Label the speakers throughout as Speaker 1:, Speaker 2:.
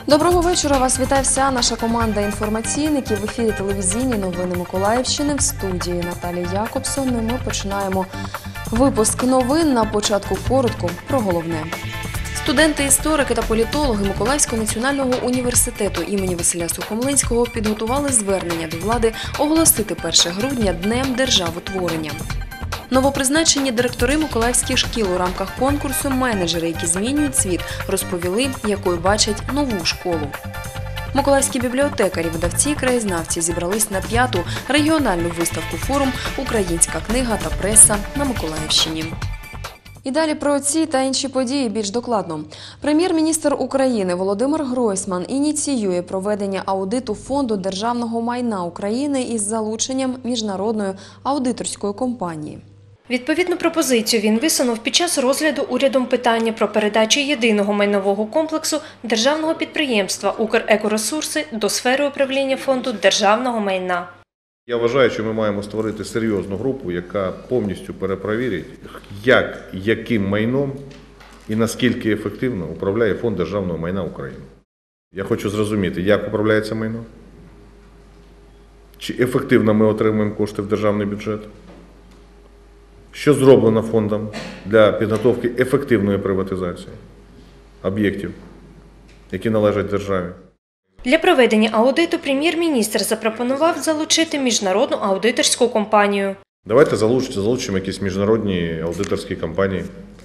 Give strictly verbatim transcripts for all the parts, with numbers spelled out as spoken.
Speaker 1: Доброго вечора. Вас вітає вся наша команда інформаційників. В ефірі телевізійні новини Миколаївщини. В студії Наталія Якобсон. Ми починаємо випуск новин. На початку коротко про головне. Студенти, історики та політологи Миколаївського національного університету імені Василя Сухомлинського підготували звернення до влади оголосити перше грудня Днем державотворення. Новопризначені директори миколаївських шкіл у рамках конкурсу «Менеджери, які змінюють світ» розповіли, якою бачать нову школу. Миколаївські бібліотекарі, видавці і краєзнавці зібрались на п'яту регіональну виставку-форум «Українська книга та преса» на Миколаївщині. І далі про ці та інші події більш докладно. Прем'єр-міністр України Володимир Гройсман ініціює проведення аудиту Фонду державного майна України із залученням міжнародної аудиторської компанії.
Speaker 2: Відповідну пропозицію він висунув під час розгляду урядом питання про передачу єдиного майнового комплексу державного підприємства «Укрекоресурси» до сфери управління Фонду державного майна.
Speaker 3: Я вважаю, що ми маємо створити серйозну групу, яка повністю перепровірить, як, яким майном і наскільки ефективно управляє Фонд державного майна України. Я хочу зрозуміти, як управляється майно, чи ефективно ми отримуємо кошти в державний бюджет, що зроблено фондом для підготовки ефективної приватизації об'єктів, які належать державі.
Speaker 2: Для проведення аудиту прем'єр-міністр запропонував залучити міжнародну аудиторську компанію.
Speaker 3: Давайте залучимо, залучимо якісь міжнародні аудиторські компанії.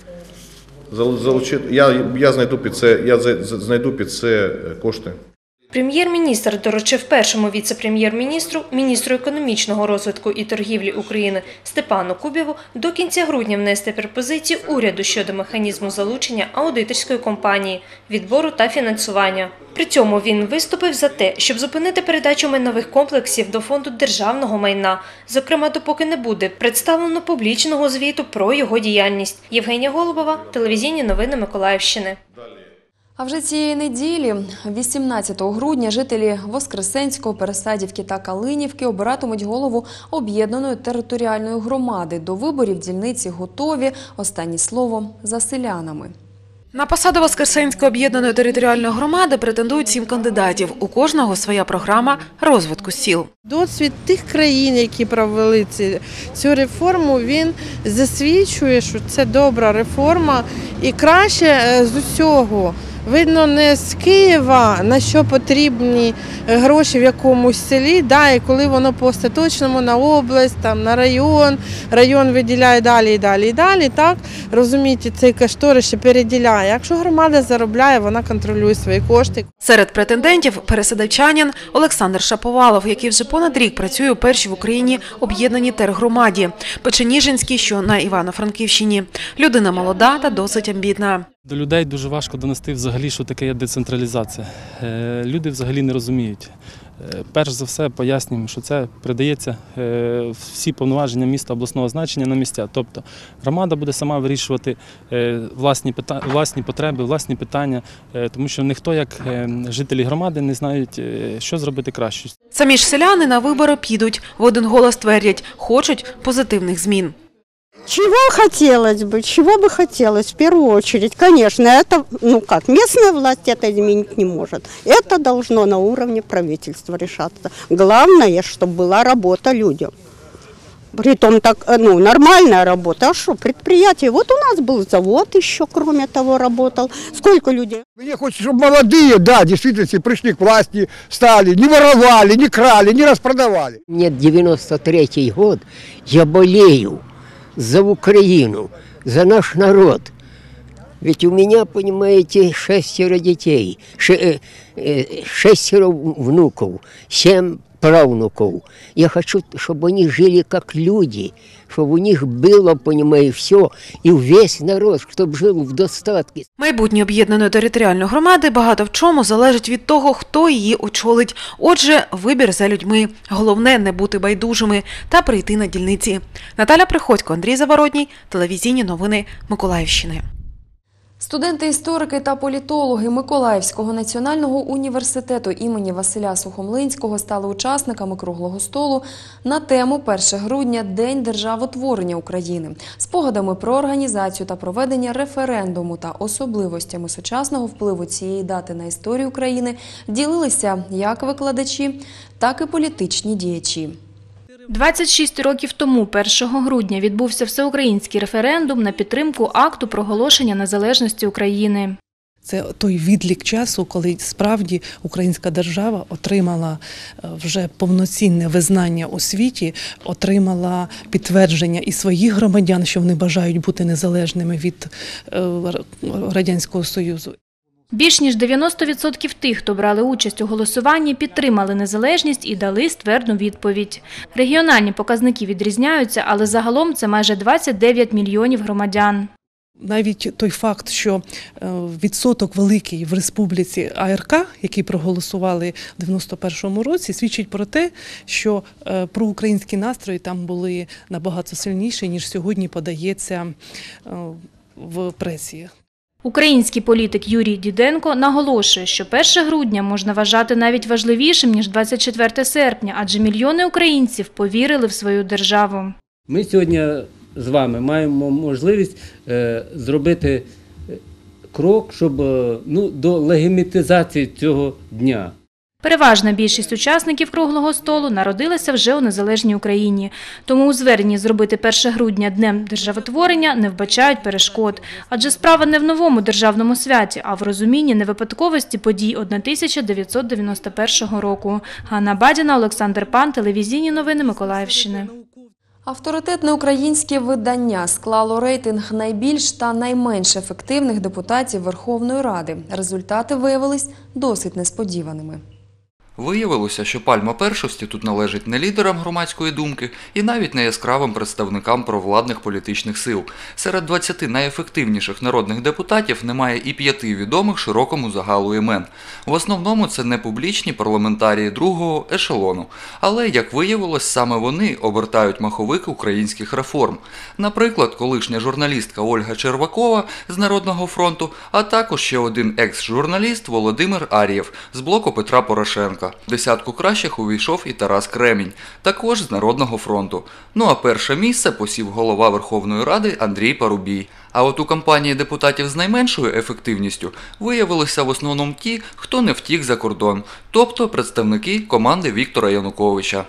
Speaker 3: Залучити, я, я, знайду під це, я знайду під це кошти.
Speaker 2: Прем'єр-міністр доручив першому віце-прем'єр-міністру, міністру економічного розвитку і торгівлі України Степану Кубєву до кінця грудня внести пропозицію уряду щодо механізму залучення аудиторської компанії, відбору та фінансування. При цьому він виступив за те, щоб зупинити передачу майнових комплексів до Фонду державного майна, зокрема, допоки не буде представлено публічного звіту про його діяльність. Євгенія Голубова, телевізійні новини Миколаївщини.
Speaker 1: А вже цієї неділі, вісімнадцятого грудня, жителі Воскресенського, Пересадівки та Калинівки обиратимуть голову об'єднаної територіальної громади. До виборів дільниці готові. Останнє слово за селянами.
Speaker 4: На посаду Воскресенської об'єднаної територіальної громади претендують сім кандидатів. У кожного своя програма розвитку сіл.
Speaker 5: Досвід тих країн, які провели цю реформу, він засвідчує, що це добра реформа і краще з усього. Видно не з Києва, на що потрібні гроші в якомусь селі, да, і коли воно по остаточному на область, там, на район, район виділяє далі і далі і далі, так, розумієте, цей кошторис ще переділяє. Якщо громада заробляє, вона контролює свої кошти.
Speaker 4: Серед претендентів – переселенчанин Олександр Шаповалов, який вже понад рік працює у першій в Україні об'єднаній тергромаді – Печеніжинській, що на Івано-Франківщині. Людина молода та досить амбітна.
Speaker 6: До людей дуже важко донести взагалі, що таке є децентралізація. Люди взагалі не розуміють. Перш за все пояснюємо, що це передається всі повноваження міста обласного значення на місця. Тобто громада буде сама вирішувати власні, власні потреби, власні питання, тому що ніхто, як жителі громади, не знають, що зробити краще.
Speaker 4: Самі ж селяни на вибори підуть. В один голос твердять – хочуть позитивних змін.
Speaker 7: Чего хотелось бы, чего бы хотелось, в первую очередь, конечно, это, ну как, местная власть это изменить не может. Это должно на уровне правительства решаться. Главное, чтобы была работа людям. Притом так, ну, нормальная работа. А что, предприятие? Вот у нас был завод еще, кроме того, работал. Сколько людей?
Speaker 8: Мне хочется, чтобы молодые, да, действительно, пришли к власти, стали, не воровали, не крали, не распродавали.
Speaker 9: Мне девяносто третий год, я болею за Украину, за наш народ. Ведь у меня, понимаете, шестеро детей, шестеро внуков, семь правнуков. Я хочу, чтобы они жили как люди, чтобы у них было, понимаете, все, и весь народ, чтобы жил в достатке.
Speaker 4: Майбутнє об'єднаної територіальної громади багато в чому залежить від того, хто її очолить. Отже, вибір за людьми. Головне – не бути байдужими та прийти на дільниці. Наталя Приходько, Андрій Заворотній, телевізійні новини Миколаївщини.
Speaker 1: Студенти-історики та політологи Миколаївського національного університету імені Василя Сухомлинського стали учасниками круглого столу на тему перше грудня – День державотворення України. Спогадами про організацію та проведення референдуму та особливостями сучасного впливу цієї дати на історію країни ділилися як викладачі, так і політичні діячі.
Speaker 2: двадцять шість років тому, першого грудня, відбувся всеукраїнський референдум на підтримку акту проголошення незалежності України.
Speaker 10: Це той відлік часу, коли справді українська держава отримала вже повноцінне визнання у світі, отримала підтвердження і своїх громадян, що вони бажають бути незалежними від Радянського Союзу.
Speaker 2: Більш ніж дев'яносто відсотків тих, хто брали участь у голосуванні, підтримали незалежність і дали ствердну відповідь. Регіональні показники відрізняються, але загалом це майже двадцять дев'ять мільйонів громадян.
Speaker 10: Навіть той факт, що відсоток великий в Республіці АРК, які проголосували в дев'яносто першому році, свідчить про те, що проукраїнські настрої там були набагато сильніші, ніж сьогодні подається в пресі.
Speaker 2: Український політик Юрій Діденко наголошує, що перше грудня можна вважати навіть важливішим, ніж двадцять четверте серпня, адже мільйони українців повірили в свою державу.
Speaker 11: Ми сьогодні з вами маємо можливість е, зробити крок, щоб е, ну, до легітимізації цього дня.
Speaker 2: Переважна більшість учасників круглого столу народилася вже у незалежній Україні. Тому у зверненні зробити перше грудня Днем державотворення не вбачають перешкод. Адже справа не в новому державному святі, а в розумінні невипадковості подій тисяча дев'ятсот дев'яносто першого року. Ганна Бадіна, Олександр Пан, телевізійні новини Миколаївщини.
Speaker 1: Авторитетне українське видання склало рейтинг найбільш та найменш ефективних депутатів Верховної Ради. Результати виявились досить несподіваними.
Speaker 12: Виявилося, що пальма першості тут належить не лідерам громадської думки і навіть не яскравим представникам провладних політичних сил. Серед двадцяти найефективніших народних депутатів немає і п'яти відомих широкому загалу імен. В основному це не публічні парламентарії другого ешелону. Але, як виявилось, саме вони обертають маховик українських реформ. Наприклад, колишня журналістка Ольга Червакова з Народного фронту, а також ще один екс-журналіст Володимир Ар'єв з блоку Петра Порошенка. В десятку кращих увійшов і Тарас Кремінь, також з Народного фронту. Ну а перше місце посів голова Верховної Ради Андрій Парубій. А от у кампанії депутатів з найменшою ефективністю виявилися в основному ті, хто не втік за кордон, тобто представники команди Віктора Януковича.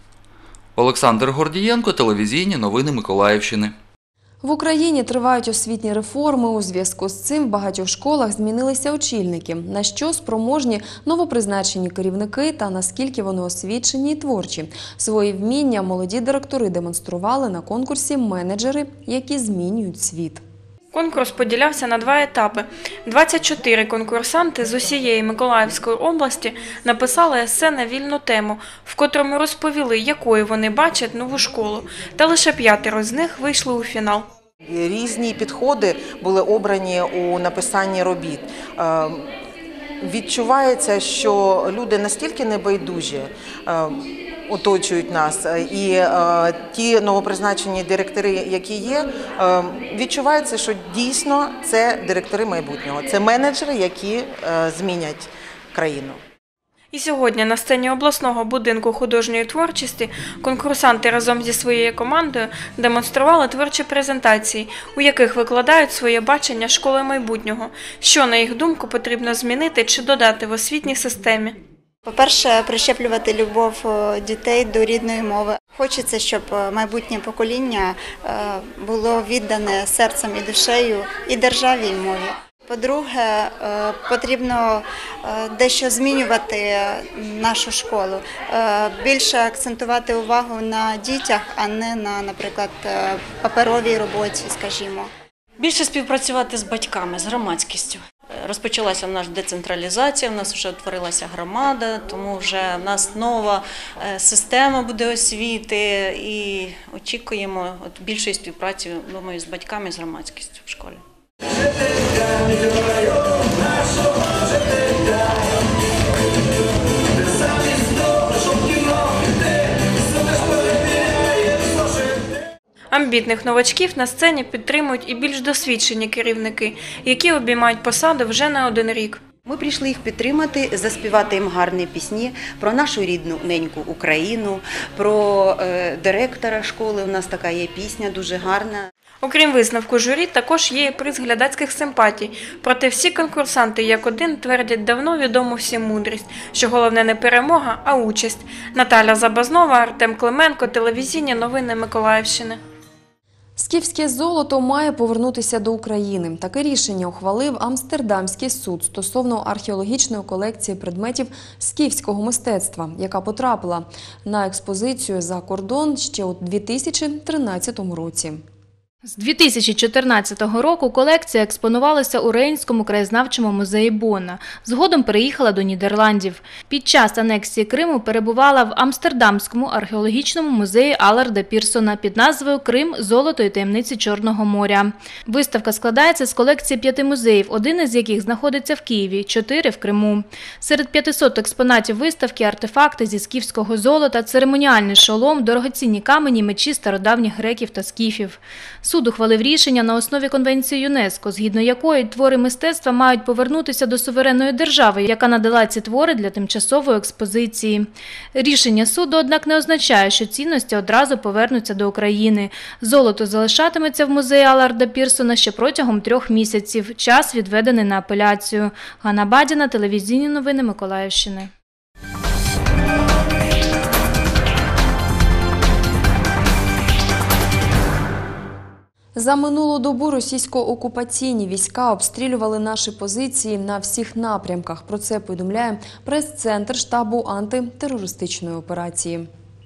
Speaker 12: Олександр Гордієнко, телевізійні новини Миколаївщини.
Speaker 1: В Україні тривають освітні реформи. У зв'язку з цим в багатьох школах змінилися очільники. На що спроможні новопризначені керівники та наскільки вони освічені і творчі. Свої вміння молоді директори демонстрували на конкурсі «Менеджери, які змінюють світ».
Speaker 13: Конкурс поділявся на два етапи. двадцять чотири конкурсанти з усієї Миколаївської області написали есе на вільну тему, в котрому розповіли, якою вони бачать нову школу. Та лише п'ятеро з них вийшли у фінал.
Speaker 14: Різні підходи були обрані у написанні робіт. Відчувається, що люди настільки небайдужі оточують нас, і е, ті новопризначені директори, які є, е, відчувається, що дійсно це директори майбутнього, це менеджери, які е, змінять країну.
Speaker 13: І сьогодні на сцені обласного будинку художньої творчості конкурсанти разом зі своєю командою демонстрували творчі презентації, у яких викладають своє бачення школи майбутнього, що, на їх думку, потрібно змінити чи додати в освітній системі.
Speaker 15: По-перше, прищеплювати любов дітей до рідної мови. Хочеться, щоб майбутнє покоління було віддане серцем і душею і державі, і мові. По-друге, потрібно дещо змінювати нашу школу, більше акцентувати увагу на дітях, а не на, наприклад, паперовій роботі, скажімо.
Speaker 16: Більше співпрацювати з батьками, з громадськістю. Розпочалася в нас децентралізація, в нас вже утворилася громада, тому вже в нас нова система буде освіти і очікуємо от більшої співпраці, думаю, з батьками і з громадськістю в школі.
Speaker 13: амбітних новачків на сцені підтримують і більш досвідчені керівники, які обіймають посади вже не один рік.
Speaker 17: Ми прийшли їх підтримати, заспівати їм гарні пісні про нашу рідну неньку Україну, про е, директора школи. У нас така є пісня дуже гарна.
Speaker 13: Окрім висновку журі, також є і приз глядацьких симпатій. Проте всі конкурсанти як один твердять давно відому всім мудрість, що головне не перемога, а участь. Наталя Забазнова, Артем Клименко, телевізійні новини Миколаївщини.
Speaker 1: Скіфське золото має повернутися до України. Таке рішення ухвалив Амстердамський суд стосовно археологічної колекції предметів скіфського мистецтва, яка потрапила на експозицію за кордон ще у дві тисячі тринадцятому році.
Speaker 18: З дві тисячі чотирнадцятого року колекція експонувалася у Рейнському краєзнавчому музеї Бонна. Згодом переїхала до Нідерландів. Під час анексії Криму перебувала в Амстердамському археологічному музеї Аларда Пірсона під назвою «Крим. Золото і таємниці Чорного моря». Виставка складається з колекції п'яти музеїв, один із яких знаходиться в Києві, чотири – в Криму. Серед п'ятисот експонатів виставки – артефакти зі скіфського золота, церемоніальний шолом, дорогоцінні камені, мечі стародавніх греків та скіфів. Суд ухвалив рішення на основі Конвенції ЮНЕСКО, згідно якої твори мистецтва мають повернутися до суверенної держави, яка надала ці твори для тимчасової експозиції. Рішення суду, однак, не означає, що цінності одразу повернуться до України. Золото залишатиметься в музеї Аларда Пірсона ще протягом трьох місяців. Час відведений на апеляцію. Ганна Бадіна, телевізійні новини Миколаївщини.
Speaker 1: За минулу добу російсько-окупаційні війська обстрілювали наші позиції на всіх напрямках. Про це повідомляє прес-центр штабу антитерористичної операції.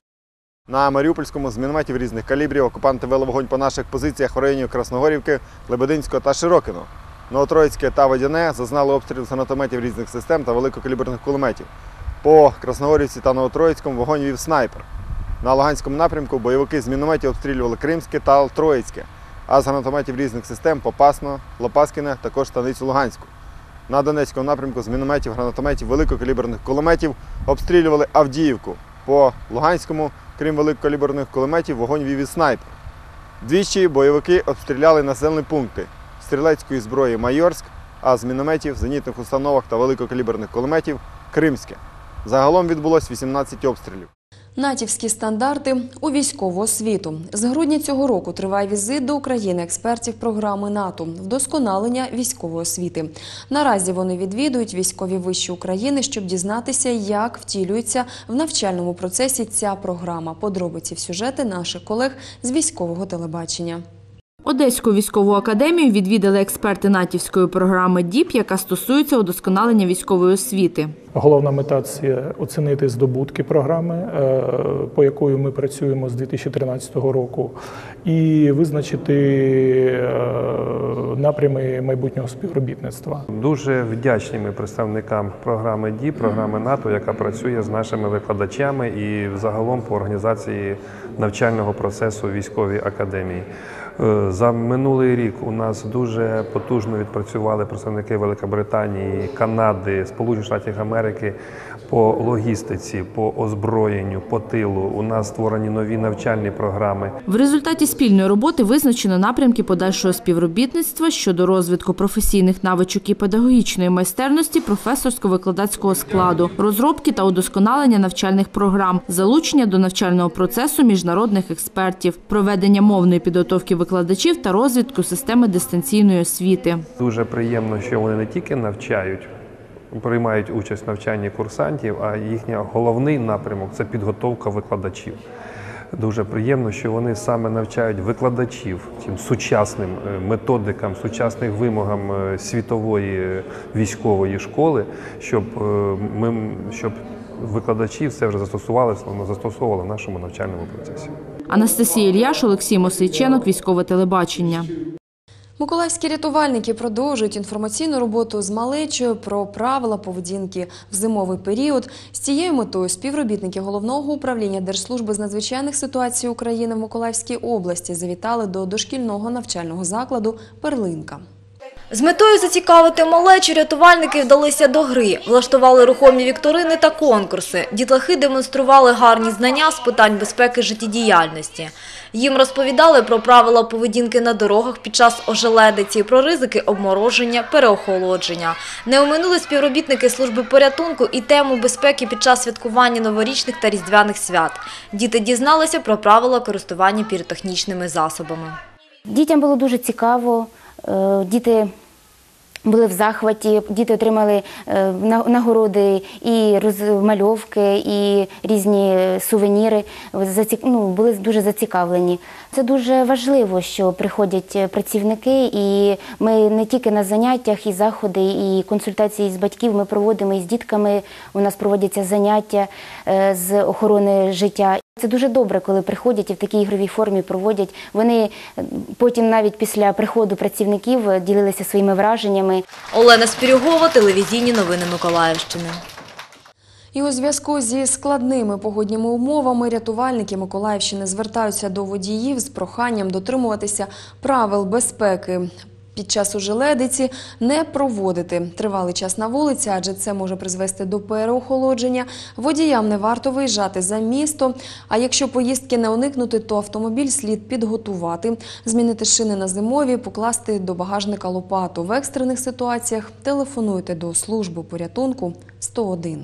Speaker 19: На Маріупольському з мінометів різних калібрів окупанти вели вогонь по наших позиціях в районі Красногорівки, Лебединського та Широкино. Новотроїцьке та Водяне зазнали обстріл з гранатометів різних систем та великокаліберних кулеметів. По Красногорівці та Новотроїцькому вогонь вів снайпер. На Луганському напрямку бойовики з мінометів обстрілювали Кримське та Троїцьке, а з гранатометів різних систем Попасну, Лопаскіне, також Станицю Луганську. На Донецькому напрямку з мінометів, гранатометів, великокаліберних кулеметів обстрілювали Авдіївку. По Луганському, крім великокаліберних кулеметів, вогонь вів і снайпер. Двічі бойовики обстріляли населені пункти стрілецької зброї Майорськ, а з мінометів, зенітних установок та великокаліберних кулеметів Кримське. Загалом відбулось вісімнадцять обстрілів.
Speaker 1: Натівські стандарти у військову освіту. З грудня цього року триває візит до України експертів програми НАТО «Вдосконалення військової освіти». Наразі вони відвідують військові виші України, щоб дізнатися, як втілюється в навчальному процесі ця програма. Подробиці в сюжеті наших колег з військового телебачення.
Speaker 20: Одеську військову академію відвідали експерти натівської програми ДІП, яка стосується удосконалення військової освіти.
Speaker 21: Головна мета – це оцінити здобутки програми, по якої ми працюємо з дві тисячі тринадцятого року, і визначити напрями майбутнього співробітництва.
Speaker 22: Дуже вдячні ми представникам програми ДІП, програми НАТО, яка працює з нашими викладачами і загалом по організації навчального процесу військовій академії. За минулий рік у нас дуже потужно відпрацювали представники Великобританії, Канади, Сполучених Штатів Америки по логістиці, по озброєнню, по тилу. У нас створені нові навчальні програми.
Speaker 20: В результаті спільної роботи визначено напрямки подальшого співробітництва щодо розвитку професійних навичок і педагогічної майстерності професорсько-викладацького складу, розробки та удосконалення навчальних програм, залучення до навчального процесу міжнародних експертів, проведення мовної підготовки викладачів та розвитку системи дистанційної освіти.
Speaker 22: Дуже приємно, що вони не тільки навчають, приймають участь в навчанні курсантів, а їхній головний напрямок – це підготовка викладачів. Дуже приємно, що вони саме навчають викладачів тим сучасним методикам, сучасним вимогам світової військової школи, щоб ми, щоб викладачі все вже застосували, застосовували в нашому навчальному процесі.
Speaker 20: Анастасія Ільяш, Олексій Мосейченок, військове телебачення.
Speaker 1: Миколаївські рятувальники продовжують інформаційну роботу з малечою про правила поведінки в зимовий період. З цією метою співробітники Головного управління Держслужби з надзвичайних ситуацій України в Миколаївській області завітали до дошкільного навчального закладу «Перлинка».
Speaker 3: З метою зацікавити малечу рятувальники вдалися до гри, влаштували рухомі вікторини та конкурси. Дітлахи демонстрували гарні знання з питань безпеки життєдіяльності. Їм розповідали про правила поведінки на дорогах під час ожеледиці, про ризики обмороження, переохолодження. Не оминули співробітники служби порятунку і тему безпеки під час святкування новорічних та різдвяних свят. Діти дізналися про правила користування піротехнічними засобами.
Speaker 5: Дітям було дуже цікаво, діти були в захваті, діти отримали нагороди і розмальовки, і різні сувеніри, ну, були дуже зацікавлені. Це дуже важливо, що приходять працівники, і ми не тільки на заняттях, і заходи, і консультації з батьків ми проводимо і з дітками, у нас проводяться заняття з охорони життя. Це дуже добре, коли приходять і в такій ігровій формі проводять. Вони потім навіть після приходу працівників ділилися своїми враженнями.
Speaker 3: Олена Спірюгова, телевізійні новини Миколаївщини.
Speaker 1: І у зв'язку зі складними погодніми умовами рятувальники Миколаївщини звертаються до водіїв з проханням дотримуватися правил безпеки. Під час ожеледиці не проводити тривалий час на вулиці, адже це може призвести до переохолодження. Водіям не варто виїжджати за місто, а якщо поїздки не уникнути, то автомобіль слід підготувати, змінити шини на зимові, покласти до багажника лопату. В екстрених ситуаціях телефонуйте до служби порятунку сто один.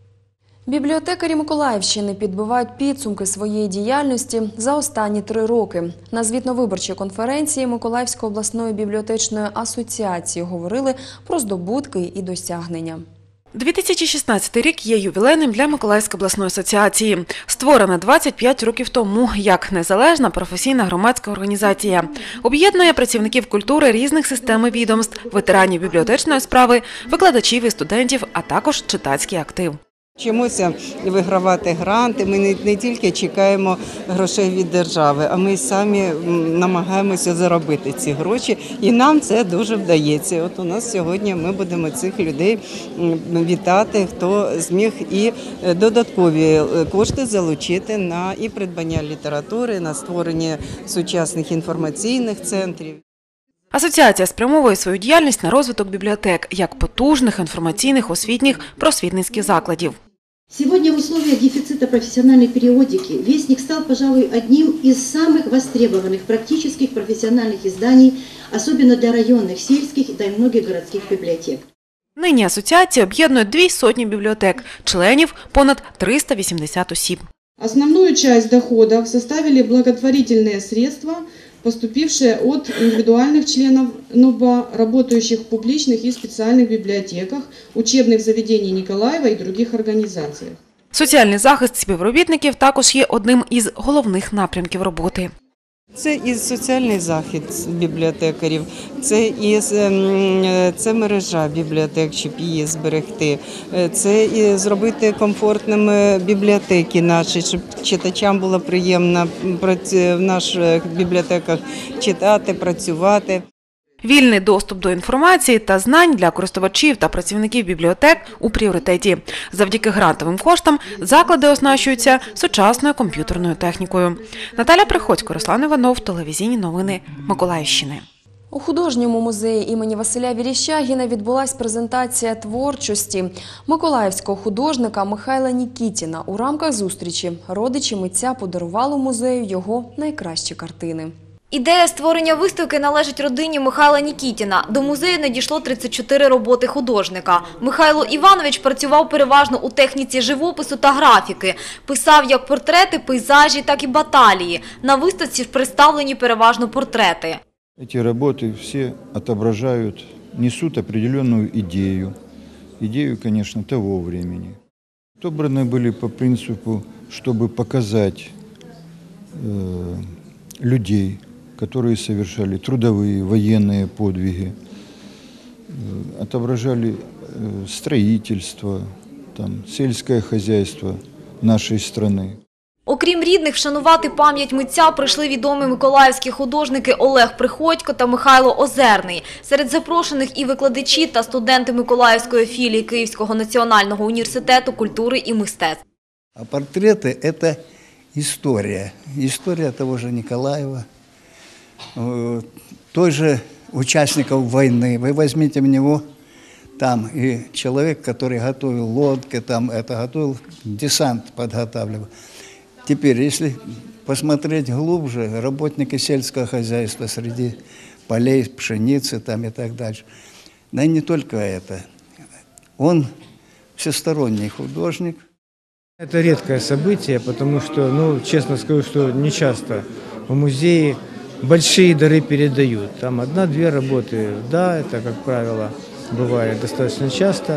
Speaker 1: Бібліотекарі Миколаївщини підбивають підсумки своєї діяльності за останні три роки. На звітно-виборчій конференції Миколаївської обласної бібліотечної асоціації говорили про здобутки і досягнення.
Speaker 4: дві тисячі шістнадцятий рік є ювілейним для Миколаївської обласної асоціації. Створена двадцять п'ять років тому як незалежна професійна громадська організація. Об'єднує працівників культури різних систем і відомств, ветеранів бібліотечної справи, викладачів і студентів, а також читацький актив.
Speaker 23: Вчимося вигравати гранти, ми не, не тільки чекаємо грошей від держави, а ми самі намагаємося заробити ці гроші, і нам це дуже вдається. От у нас сьогодні ми будемо цих людей вітати, хто зміг і додаткові кошти залучити на і придбання літератури, на створення сучасних інформаційних центрів.
Speaker 4: Асоціація спрямовує свою діяльність на розвиток бібліотек як потужних інформаційних, освітніх, просвітницьких закладів.
Speaker 24: Сегодня в условиях дефицита профессиональной периодики «Вестник» стал, пожалуй, одним из самых востребованных практических профессиональных изданий, особенно для районных, сельских да и многих городских библиотек.
Speaker 4: Нині асоціація об'єднує дві сотні бібліотек, членів – понад триста вісімдесят осіб.
Speaker 25: Основную часть доходов составили благотворительные средства, поступившие от индивидуальных членов НУБА, работающих в публичных и специальных библиотеках, учебных заведений Николаева и других организациях.
Speaker 4: Соціальний захист співробітників також є одним із головних напрямків роботи.
Speaker 23: Це і соціальний захист бібліотекарів, це і це мережа бібліотек, щоб її зберегти, це і зробити комфортними бібліотеки наші, щоб читачам було приємно в наших бібліотеках читати, працювати.
Speaker 4: Вільний доступ до інформації та знань для користувачів та працівників бібліотек у пріоритеті. Завдяки грантовим коштам заклади оснащуються сучасною комп'ютерною технікою. Наталя Приходько, Руслан Іванов, телевізійні новини Миколаївщини.
Speaker 1: У художньому музеї імені Василя Віріщагіна відбулась презентація творчості миколаївського художника Михайла Нікітіна. У рамках зустрічі родичі митця подарували музею його найкращі картини.
Speaker 3: Ідея створення виставки належить родині Михайла Нікітіна. До музею надійшло тридцять чотири роботи художника. Михайло Іванович працював переважно у техніці живопису та графіки. Писав як портрети, пейзажі, так і баталії. На виставці представлені переважно портрети.
Speaker 26: Ці роботи всі відображають, несуть определенну ідею. Ідею, звісно, того времени. Отобрані були по принципу, щоб показати э, людей, которые совершали трудовые, военные подвиги, отображали строительство, там, сельское хозяйство нашей страны.
Speaker 3: Окрім рідних, вшанувати пам'ять митця прийшли відомі миколаївські художники Олег Приходько та Михайло Озерний. Серед запрошених і викладачі та студенти Миколаївської філії Київського національного університету культури і мистецтв.
Speaker 27: А портрети – це історія. Історія того ж Николаєва, той же участников войны. Вы возьмите в него там и человек, который готовил лодки, там это готовил, десант подготавливал. Теперь, если посмотреть глубже, работники сельского хозяйства среди полей, пшеницы там и так дальше. Да и не только это. Он всесторонний художник.
Speaker 2: Это редкое событие, потому что, ну, честно скажу, что не часто в музее большие дары передают. Там одна-две работы, да, это, как правило, бывает достаточно часто.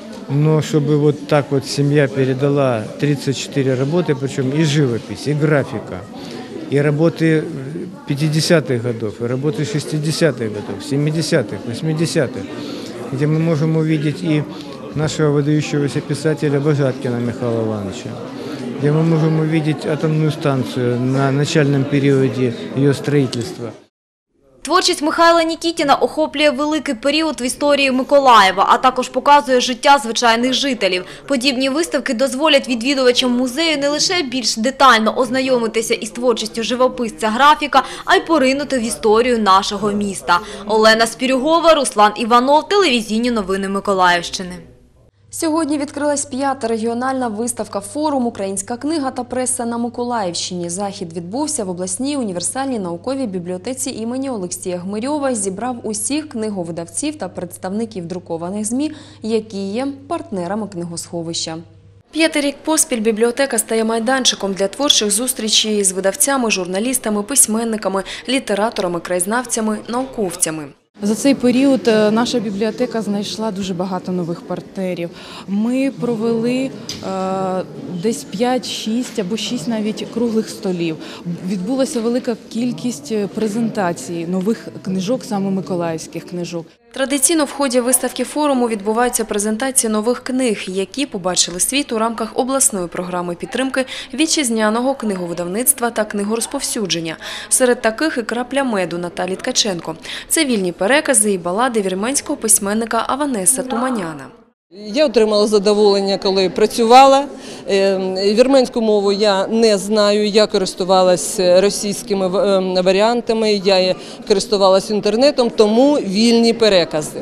Speaker 2: Но чтобы вот так вот семья передала тридцать четыре работы, причем и живопись, и графика, и работы пятидесятых годов, и работы шестидесятых годов, семидесятых, восьмидесятых, где мы можем увидеть и нашего выдающегося писателя Божаткина Михаила Ивановича, где мы можем увидеть атомную станцию на начальном периоде ее строительства.
Speaker 3: Творчість Михайла Нікітіна охоплює великий період в історії Миколаєва, а також показує життя звичайних жителів. Подібні виставки дозволять відвідувачам музею не лише більш детально ознайомитися із творчістю живописця-графіка, а й поринути в історію нашого міста. Олена Спірюгова, Руслан Іванов, телевізійні новини Миколаївщини.
Speaker 1: Сьогодні відкрилась п'ята регіональна виставка «Форум. Українська книга та преса на Миколаївщині». Захід відбувся в обласній універсальній науковій бібліотеці імені Олексія Гмирьова і зібрав усіх книговидавців та представників друкованих ЗМІ, які є партнерами книгосховища. П'ятий рік поспіль бібліотека стає майданчиком для творчих зустрічей з видавцями, журналістами, письменниками, літераторами, краєзнавцями, науковцями.
Speaker 6: За цей період наша бібліотека знайшла дуже багато нових партнерів. Ми провели е, десь п'ять-шість або шість навіть круглих столів. Відбулася велика кількість презентацій нових книжок, саме миколаївських книжок.
Speaker 1: Традиційно в ході виставки форуму відбуваються презентації нових книг, які побачили світ у рамках обласної програми підтримки вітчизняного книговидавництва та книгорозповсюдження. Серед таких і «Крапля меду» Наталі Ткаченко. Це вільні перекази і балади вірменського письменника Аванеса Туманяна.
Speaker 7: Я отримала задоволення, коли працювала. Вірменську мову я не знаю, я користувалася російськими варіантами, я користувалася інтернетом, тому вільні перекази.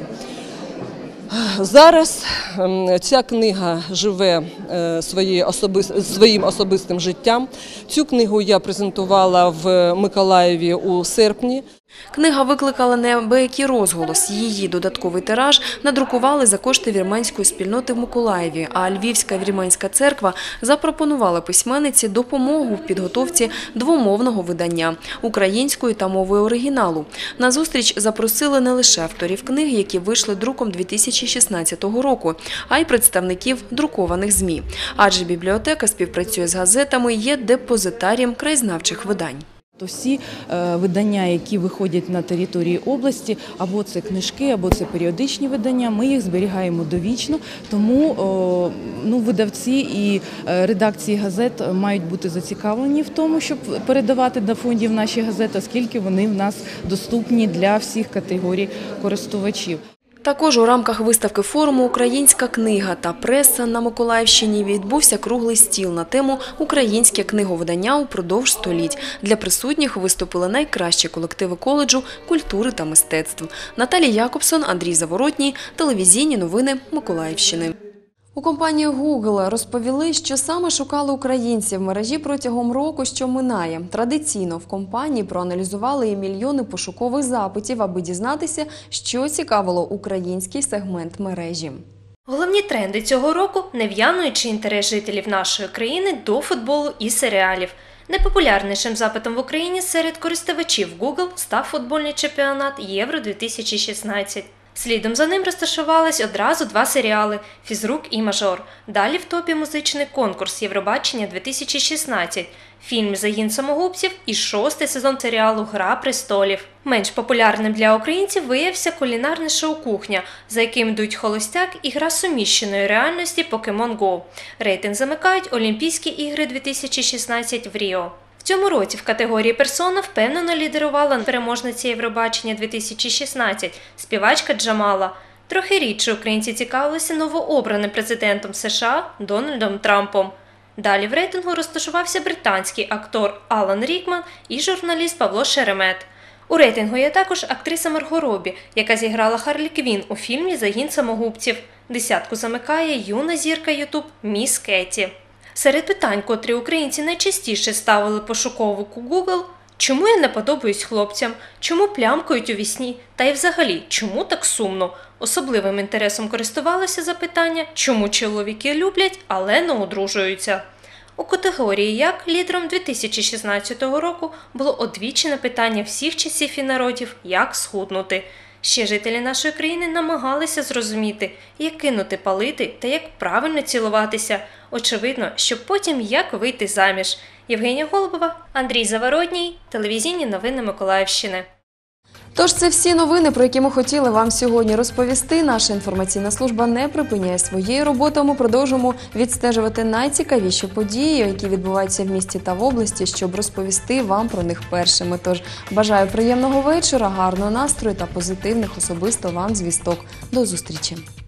Speaker 7: Зараз ця книга живе своїм особистим життям. Цю книгу я презентувала в Миколаєві у серпні.
Speaker 1: Книга викликала неабиякий розголос. Її додатковий тираж надрукували за кошти вірменської спільноти в Миколаєві, а Львівська вірменська церква запропонувала письменниці допомогу в підготовці двомовного видання – українською та мовою оригіналу. На зустріч запросили не лише авторів книг, які вийшли друком дві тисячі шістнадцятого року, а й представників друкованих ЗМІ. Адже бібліотека співпрацює з газетами і є депозитарієм краєзнавчих видань.
Speaker 6: То всі е, видання, які виходять на території області, або це книжки, або це періодичні видання, ми їх зберігаємо довічно, тому о, ну, видавці і е, редакції газет мають бути зацікавлені в тому, щоб передавати до фондів наші газети, оскільки вони в нас доступні для всіх категорій користувачів.
Speaker 1: Також у рамках виставки форуму «Українська книга та преса на Миколаївщині» відбувся круглий стіл на тему «Українське книговидання упродовж століть». Для присутніх виступили найкращі колективи коледжу культури та мистецтв. Наталія Якобсон, Андрій Заворотній, телевізійні новини Миколаївщини. У компанії Google розповіли, що саме шукали українці в мережі протягом року, що минає. Традиційно в компанії проаналізували і мільйони пошукових запитів, аби дізнатися, що цікавило український сегмент мережі.
Speaker 8: Головні тренди цього року – нев'януючий інтерес жителів нашої країни до футболу і серіалів. Найпопулярнішим запитом в Україні серед користувачів Google став футбольний чемпіонат Євро дві тисячі шістнадцять. Слідом за ним розташувались одразу два серіали «Фізрук» і «Мажор». Далі в топі музичний конкурс Євробачення дві тисячі шістнадцять, фільм «Загін самогубців» і шостий сезон серіалу «Гра престолів». Менш популярним для українців виявився кулінарне шоу «Кухня», за яким йдуть «Холостяк» і гра суміщеної реальності «Покемон Го». Рейтинг замикають Олімпійські ігри дві тисячі шістнадцять в Ріо. В цьому році в категорії «Персона» впевнено лідерувала переможниця Євробачення дві тисячі шістнадцять – співачка Джамала. Трохи рідше українці цікавилися новообраним президентом США Дональдом Трампом. Далі в рейтингу розташувався британський актор Алан Рікман і журналіст Павло Шеремет. У рейтингу є також актриса Марго Робі, яка зіграла Харлі Квін у фільмі «Загін самогубців». Десятку замикає юна зірка Ютуб Міс Кеті. Серед питань, котрі українці найчастіше ставили пошуковику Google – чому я не подобаюсь хлопцям, чому плямкають у вісні, та й взагалі, чому так сумно? Особливим інтересом користувалося запитання, чому чоловіки люблять, але не одружуються. У категорії «Як» лідером дві тисячі шістнадцятого року було одвічене питання всіх часів і народів «Як схуднути?». Ще жителі нашої країни намагалися зрозуміти, як кинути палити та як правильно цілуватися. Очевидно, щоб потім як вийти заміж. Євгенія Голубова, Андрій Заворотній, телевізійні новини Миколаївщини.
Speaker 1: Тож це всі новини, про які ми хотіли вам сьогодні розповісти. Наша інформаційна служба не припиняє своєї роботи. Ми продовжимо відстежувати найцікавіші події, які відбуваються в місті та в області, щоб розповісти вам про них першими. Тож бажаю приємного вечора, гарного настрою та позитивних особисто вам звісток. До зустрічі!